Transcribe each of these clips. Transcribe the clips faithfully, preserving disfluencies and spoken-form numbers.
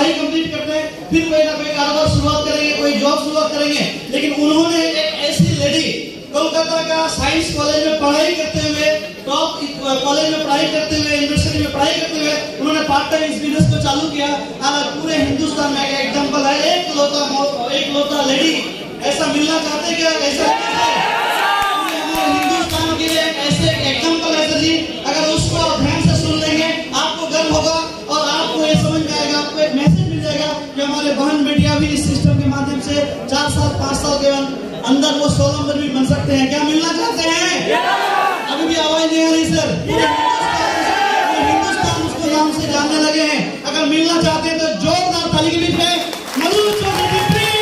पढ़ाई कंप्लीट करते हैं, फिर कोई ना कोई कारोबार शुरुआत करेंगे, कोई जॉब शुरुआत करेंगे। लेकिन उन्होंने एक ऐसी लेडी कोलकाता का साइंस कॉलेज में पढ़ाई करते हुए, टॉप कॉलेज में पढ़ाई करते हुए, यूनिवर्सिटी में पढ़ाई करते हुए उन्होंने पार्ट टाइम इस बिजनेस को चालू किया। आज पूरे हिंदुस्तान में एक एग्जांपल है, एक लौता एक लौता लेडी ऐसा मिलना चाहते क्या? ऐसा हिंदुस्तान के लिए ऐसे एग्जांपल है सर जी, अगर उसको ध्यान से सुन लेंगे आपको गर्व होगा और आपको ये समझ में आएगा, आपको एक मैसेज मिल जाएगा कि हमारे बहन बेटियां भी इस सिस्टम के माध्यम से चार साल पांच साल के अंदर वो सोलंबर भी बन सकते हैं। क्या मिलना चाहते हैं? अभी भी आवाज नहीं आ रही सर। हिंदुस्तान उसको नाम से जानने लगे हैं। अगर मिलना चाहते हैं तो जोरदार ताली के बीच में मधु चौधरी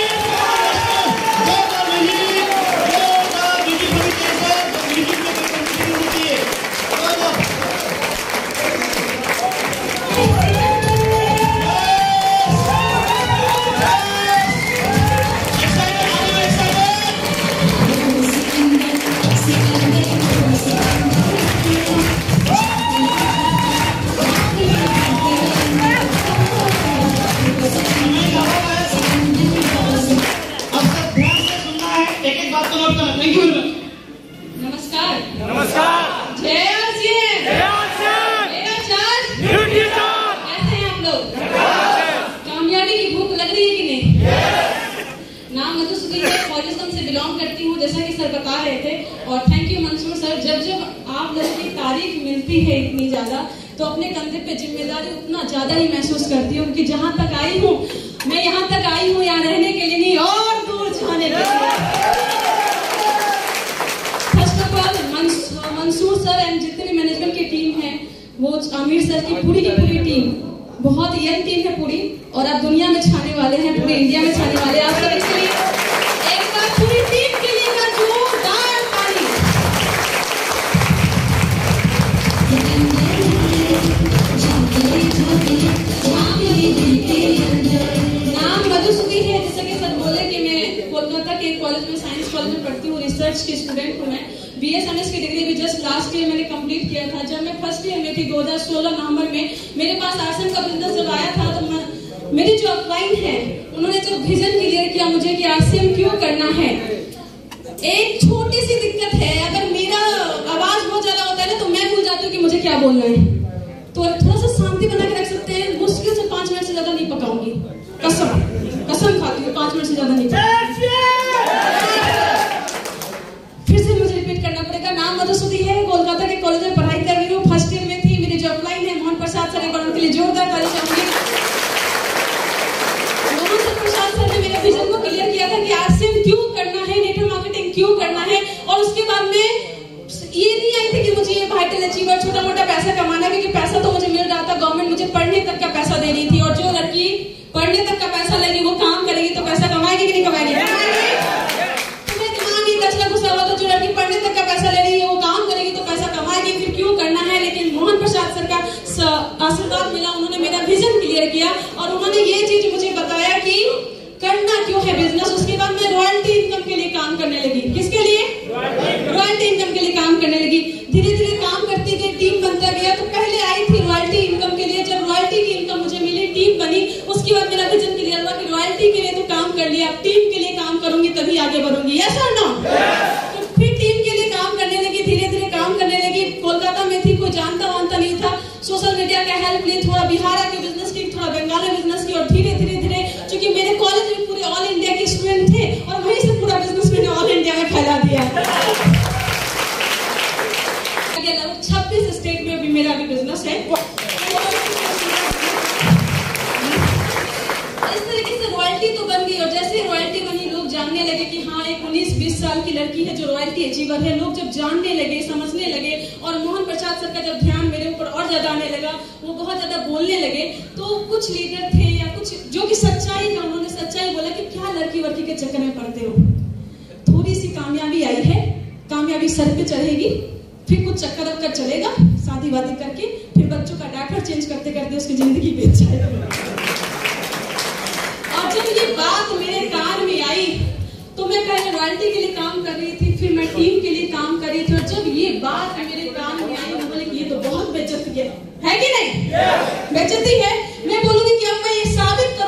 जैसा कि सर बता रहे थे। और थैंक यू मंसूर सर, जब जब आप लोगों की तारीफ मिलती है इतनी ज्यादा तो अपने कंधे पे जिम्मेदारी उतना ज्यादा ही महसूस करती हूँ कि जहां तक आई हूँ मैं यहाँ तक आई हूँ यहाँ रहने के लिए नहीं और दूर जाने के लिए। First of all Mansoor sir and जितनी मैनेजमेंट की टीम है, वो आमिर सर की पूरी की पूरी टीम बहुत यंग टीम है पूरी, और आप दुनिया में छाने वाले हैं, पूरे इंडिया में छाने वाले हैं। आप सब इसके लिए एक बार पूरी टीम के लिए का जोरदार ताली। नाम मधुसूदन है, जैसे कि सर बोले कि मैं कोलकाता के कॉलेज में साइंस कॉलेज में पढ़ती हूँ, रिसर्च की स्टूडेंट हूँ मैं। बीएसएमएस की डिग्री भी जस्ट लास्ट ईयर मैंने कंप्लीट किया था। जब मैं फर्स्ट ईयर में थी दो हज़ार सोलह नवंबर में, मेरे पास आरसीएम का बिजनेस जब आया था तो मैं, मेरी जो अपलाइन है उन्होंने जो विजन क्लियर किया मुझे कि आरसीएम क्यों करना है। एक छोटी सी दिक्कत है, अगर मेरा आवाज बहुत ज्यादा होता है ना तो मैं भूल जाती हूँ कि मुझे क्या बोलना है, तो थोड़ा सा शांति बना के रख सकते हैं। मुश्किल से पांच मिनट से ज्यादा नहीं पकाऊंगी, कसम कसम खाती हूँ, पांच मिनट से ज्यादा नहीं पकाऊंगी। फिर से मुझे रिपीट करना पड़ेगा। नाम मधुसूदन है, कोलकाता के कॉलेज में पढ़ाई कर रही हूँ, फर्स्ट ईयर में थी। मेरी जो अपलाइन है मोहन प्रसाद सर, एक बार उनके लिए जोरदार ताली चाहूंगी। मोहन प्रसाद सर ने मेरे विजन को क्लियर किया था कि आरसीएम क्यों करना है, नेटवर्क मार्केटिंग क्यों करना है, और उसके बाद में ये नहीं आई थी कि मुझे ये वाइटल अचीवर छोटा मोटा पैसा कमाना, क्योंकि पैसा तो मुझे मिल रहा था, गवर्नमेंट मुझे पढ़ने तक का पैसा दे रही थी। और जो लड़की पढ़ने तक का पैसा लेगी वो काम करेगी तो पैसा कमाएगी कि नहीं कमाएगी? तुम्हें दिमाग ही दस लाख घुसा हुआ तो जो लड़की पढ़ने तक का पैसा ले रही है वो काम करेगी तो पैसा कमाएगी, फिर क्यों करना है। लेकिन मोहन प्रसाद सर का आशीर्वाद मिला, उन्होंने मेरा विजन क्लियर किया और उन्होंने ये चीज मुझे बताया कि करना क्यों है बिजनेस। उसके बाद मैं रॉयल्टी इनकम के लिए काम करने लगी। किसके लिए? रॉयल्टी इनकम के लिए काम करने लगी। धीरे धीरे काम करती गई, टीम बनता गया। तो पहले आई थी रॉयल्टी इनकम के लिए, जब रॉयल्टी की इनकम मुझे मिली, टीम बनी, उसके बाद मेरा विजन क्लियर हुआ कि रॉयल्टी के लिए तो काम कर लिया, अब टीम के लिए काम करूंगी तभी आगे बढ़ूंगी। यस और नो? तो फिर टीम के लिए काम करने लगी, धीरे धीरे काम करने लगी। कोलकाता में थी, कोई जानता वानता नहीं था। सोशल मीडिया का हेल्प ली, थोड़ा बिहार के बिजनेस की, थोड़ा बंगाल में बिजनेस की, और धीरे धीरे धीरे क्योंकि मेरे कॉलेज में पूरे ऑल इंडिया के स्टूडेंट थे और वहीं से पूरा बिजनेस मैंने ऑल इंडिया में फैला दिया। छब्बीस स्टेट में भी मेरा भी बिजनेस है। इस तरीके से रॉयल्टी तो बन गई, और जैसे रॉयल्टी बनी लोग जानने लगे कि हाँ एक उन्नीस बीस साल की लड़की है जो रॉयल्टी अचीवर है। लोग जब जानने लगे, समझने लगे, और मोहन प्रसाद सर का जब ध्यान मेरे ऊपर और ज्यादा आने लगा, वो बहुत ज्यादा बोलने लगे, तो कुछ लीडर थे या कुछ जो कि सच्चाई का, उन्होंने सच्चाई बोला कि क्या लड़की वर्की के चक्कर में पड़ते हो, थोड़ी सी कामयाबी आई है, कामयाबी सर पे चढ़ेगी, फिर कुछ चक्कर वक्कर चलेगा, शादी वादी करके फिर बच्चों का डायपर चेंज करते करते उसकी जिंदगी बीत जाएगी। और जब ये बात मेरे कान में आई तो मैं पहले रॉयल्टी के लिए काम कर रही थी, फिर मैं टीम के लिए काम कर रही थी, और जब ये बात मेरे कान में आई मैं बोली कि ये तो बहुत बेइज्जती है, है कि नहीं? बेइज्जती है। मैं बोलूंगी कि अब मैं ये साबित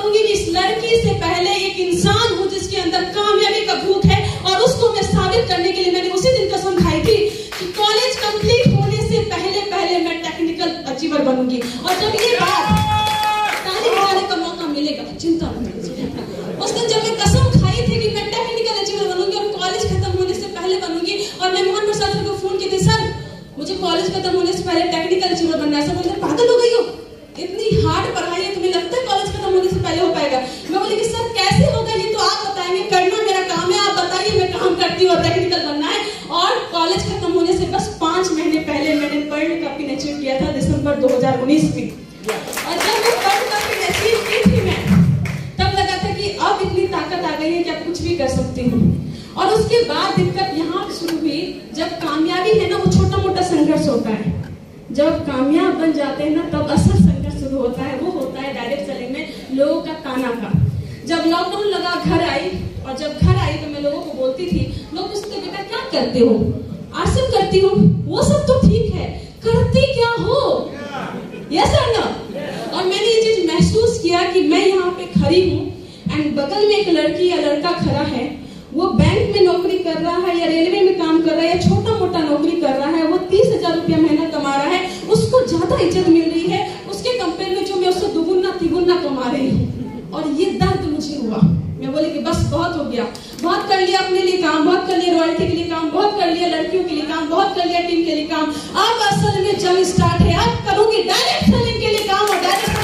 सब बोलते पागल हो गई हो, इतनी हार्ड पढ़ाई है, तुम्हें लगता है कॉलेज खत्म होने से पहले हो पाएगा? मैं बोली कि सर कैसे होगा ये तो आप बताएंगे, करना मेरा काम है, आप बताइए मैं काम करती हूँ और टेक्निकल बनना है। और कॉलेज खत्म होने से बस पांच महीने पहले मैंने पर्ल का पिन अचीव किया था दिसंबर दो हज़ार उन्नीस में। और जब मैं पर्ल का पिन अचीव की थी मैं, तब लगा था कि अब इतनी ताकत आ गई है कि अब कुछ भी कर सकती हूँ। और उसके बाद दिक्कत यहाँ शुरू हुई, जब कामयाबी है ना वो छोटा मोटा संघर्ष होता है, जब कामयाब बन जाते हैं ना तब असल संघर्ष शुरू होता है। वो होता है डायरेक्ट सेलिंग में लोगों का ताना का। जब लॉकडाउन लगा, घर आई, और जब घर आई तो मैं लोगों को बोलती थी, लोग पूछते बेटा क्या करते हो? आरसीएम करती हो, वो सब तो ठीक है, करती क्या हो? यस और नो? और मैंने ये चीज महसूस किया कि मैं यहाँ पे खड़ी हूँ एंड बगल में एक लड़की या लड़का खड़ा है, वो बैंक में नौकरी कर रहा है या रेलवे में काम कर रहा है या छोटा मोटा नौकरी कर रहा है, वो तीस हजार रुपया महीना कमा रहा है, उसको ज्यादा इज्जत मिल रही है उसके कंपेयर में जो मैं उससे दुगुना तिगुना कमा रही हूँ। और ये दर्द मुझे हुआ, मैं बोली कि बस बहुत हो गया, बहुत कर लिया अपने लिए काम, बहुत कर लिया रॉयल्टी के लिए काम, बहुत कर लिया लड़कियों के लिए काम, बहुत कर लिया टीम के लिए काम। अब असल में जंग स्टार्ट है, अब करूंगी डायरेक्ट सेलिंग के लिए काम। और डायरेक्ट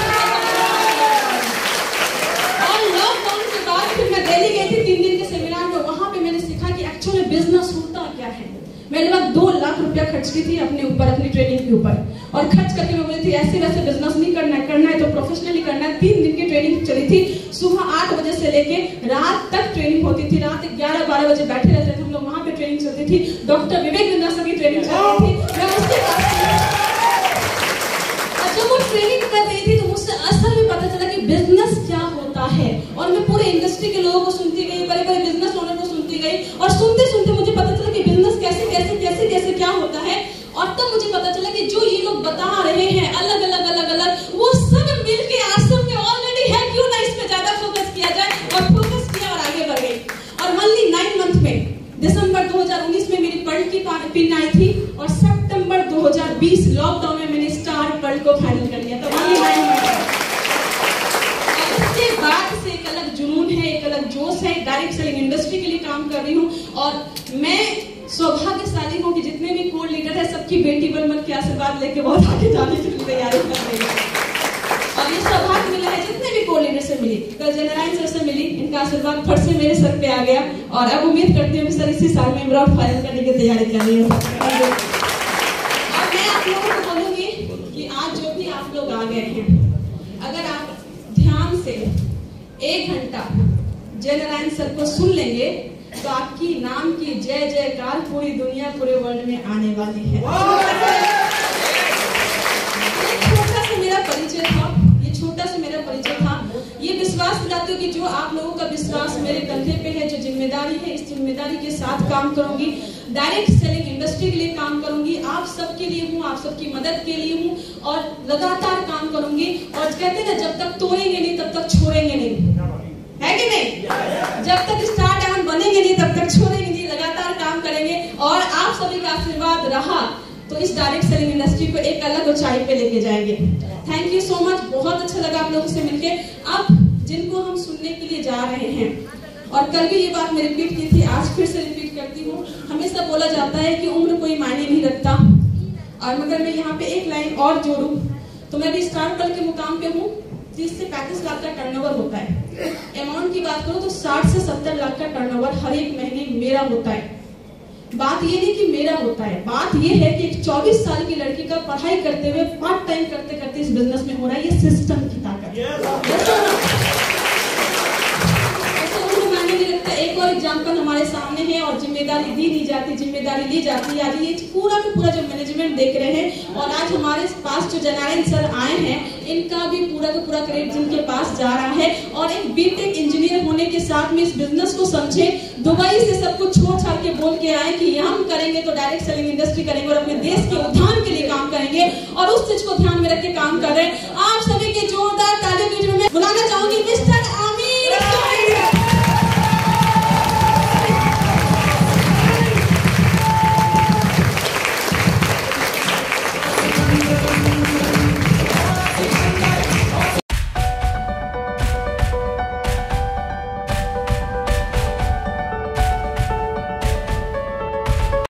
और लॉकडाउन के बाद फिर मैं दिल्ली गई थी तीन दिन के सेमिनार में, वहां पे मैंने सीखा कि एक्चुअली बिजनेस होता क्या है। मैंने वक्त दो लाख रुपया खर्च की थी अपने ऊपर, अपनी ट्रेनिंग के ऊपर, और खर्च करके मैं बोली थी ऐसे वैसे बिजनेस नहीं करना है, करना है तो प्रोफेशनली करना है। तीन दिन की ट्रेनिंग चली थी, सुबह आठ बजे से लेके रात तक ट्रेनिंग होती थी, रात ग्यारह बारह बजे बैठे रहते थे हम लोग, वहां पे ट्रेनिंग चलती थी। डॉक्टर विवेक बिंदास की ट्रेनिंग चल रही थी, मैं उसके पास जब वो ट्रेनिंग कर रही थी तो मुझसे असल में पता चला कि बिजनेस क्या होता है। और मैं पूरे इंडस्ट्री के लोगों को सुनती गई, बड़े बड़े बिजनेस ओनर को सुनती गई, और सुनते सुनते मुझे पता चला कि बिजनेस कैसे कैसे कैसे कैसे क्या होता है। और तब मुझे पता चला कि जो ये लोग बता रहे हैं अलग अलग अलग अलग, वो सब मिलके आश्रम में ऑलरेडी है, क्यों ना इस पे ज्यादा फोकस किया जाए। और फोकस किया और आगे बढ़ गई। और ओनली नाइन मंथ में दिसंबर दो हज़ार उन्नीस में मेरी पर्ल की पिन आई थी, और सितंबर दो हज़ार बीस लॉकडाउन में मैंने स्टार पर्ल को फाइनल कर लिया। तो ओनली नाइन मंथ उसके बाद से एक अलग जुनून है, एक अलग जोश है, डायरेक्ट सेलिंग इंडस्ट्री के लिए काम कर रही हूँ। और मैं सौभाग्यशाली हूँ कि जितने भी कोर लीडर है सबकी बेटी बन बन के आशीर्वाद लेके बहुत आगे जाने की तैयारी कर रही है। और ये सौभाग्य मिला है जितने भी कोर लीडर से मिली, कल जनरल सर से मिली, इनका आशीर्वाद फट से मेरे सर पे आ गया। और अब उम्मीद करती हूँ कि सर इसी साल में इमरान फाइनल करने की तैयारी कर रही हूँ। और मैं आप लोगों को बोलूंगी कि आज जो भी आप लोग आ गए हैं, अगर आप ध्यान से एक घंटा जनरल सर को सुन लेंगे तो आपकी नाम की जय जयकार पूरी दुनिया पूरे वर्ल्ड में आने वाली है। ये छोटा सा मेरा परिचय था, ये छोटा सा मेरा परिचय था। ये विश्वास दिलाती हूँ कि जो आप लोगों का विश्वास मेरे कंधे पे है, जो जिम्मेदारी है, इस जिम्मेदारी के साथ काम करूंगी, डायरेक्ट सेलिंग इंडस्ट्री के लिए काम करूंगी, आप सबके लिए हूँ, आप सबकी मदद के लिए हूँ, और लगातार काम करूंगी। और कहते हैं ना, जब तक तोड़ेंगे नहीं तब तक छोड़ेंगे नहीं, है कि नहीं? जब तक स्टार डायमंड बनेंगे नहीं तब तक छोड़ेंगे नहीं, लगातार काम करेंगे। और आप सभी का आशीर्वाद रहा तो इस डायरेक्ट सेलिंग इंडस्ट्री को एक अलग ऊंचाई पे लेके जाएंगे। थैंक यू सो मच, बहुत अच्छा लगा आप लोगों से मिलके। अब जिनको हम सुनने के लिए जा रहे हैं, और कल भी ये बात मैं रिपीट की थी, आज फिर से रिपीट करती हूँ। हमेशा बोला जाता है कि उम्र कोई मायने नहीं रखता, और मगर मैं यहाँ पे एक लाइन और जोड़ूं तो मैं भी स्टार पर्ल के मुकाम पे हूँ जिससे पैंतीस लाख का टर्नओवर होता है। अमाउंट की बात करूं तो साठ से सत्तर लाख का टर्नओवर हर एक महीने मेरा होता है। बात ये नहीं कि मेरा होता है, बात ये है कि एक चौबीस साल की लड़की का पढ़ाई करते हुए पार्ट टाइम करते करते इस बिजनेस में हो रहा है। ये सिस्टम की ताकत है। एक और एग्जांपल हमारे सामने है, और जिम्मेदारी दी नहीं जाती, जिम्मेदारी ली जाती है। आज ये पूरा का पूरा जो मैनेजमेंट देख रहे हैं, और आज हमारे पास जो जनरल सर आए हैं, इनका भी पूरा का पूरा क्रेडिट जिनके पास जा रहा है। और एक बीटेक इंजीनियर होने के साथ में इस बिजनेस को समझे, दुबई से सब कुछ छोड़ छाड़ के बोल के आए कि हम करेंगे तो डायरेक्ट सेलिंग इंडस्ट्री करेंगे और अपने देश के उत्थान के लिए काम करेंगे, और उस चीज को ध्यान में रख के काम कर रहे हैं। आप सभी के जोरदार तालियों में बुलाना